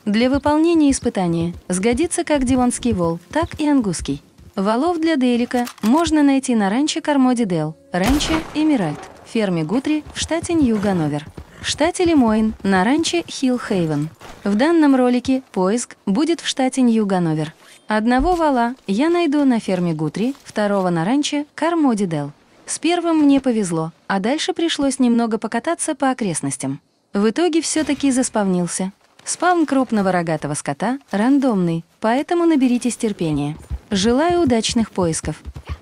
Для выполнения испытания сгодится как дивонский вол, так и ангусский. Волов для Дейлика можно найти на ранчо Кармоди Дел, ранчо Эмеральд, ферме Гутри в штате Нью-Ганновер, в штате Лемойн на ранчо Хилл-Хейвен. В данном ролике поиск будет в штате Нью-Ганновер. Одного вола я найду на ферме Гутри, второго на ранчо Кармоди Дел. С первым мне повезло, а дальше пришлось немного покататься по окрестностям. В итоге все-таки заспавнился. Спавн крупного рогатого скота рандомный, поэтому наберитесь терпения. Желаю удачных поисков.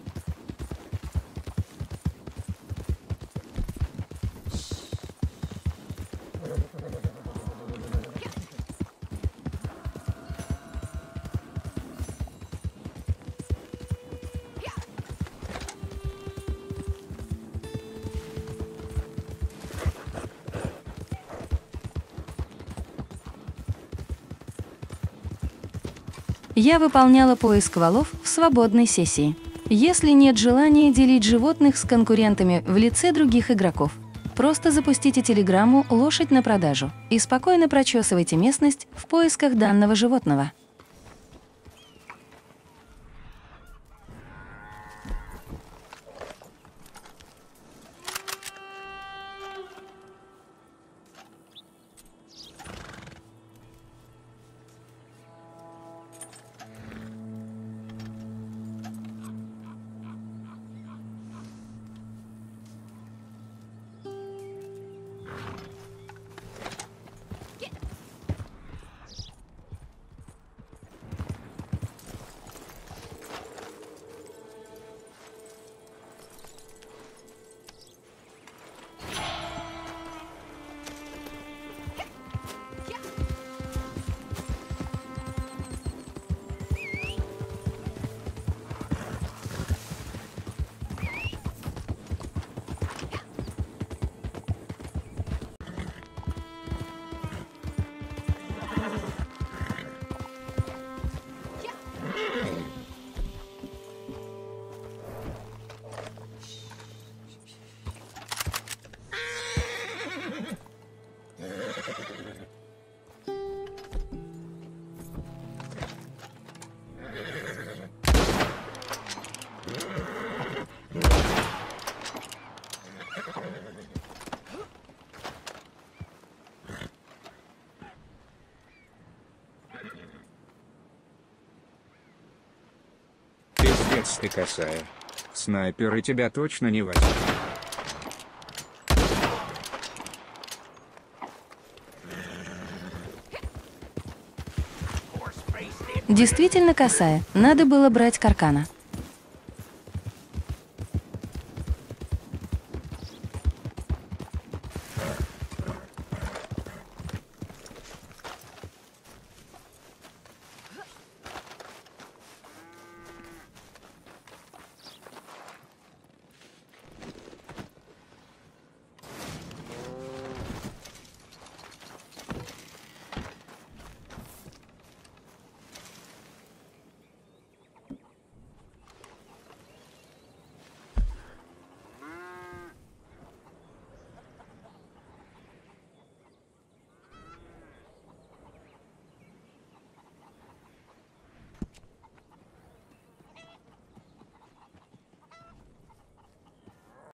Я выполняла поиск волов в свободной сессии. Если нет желания делить животных с конкурентами в лице других игроков, просто запустите телеграмму «Лошадь на продажу» и спокойно прочесывайте местность в поисках данного животного. Пиздец ты косая. Снайперы тебя точно не возьмут. Действительно косая, надо было брать Каркана.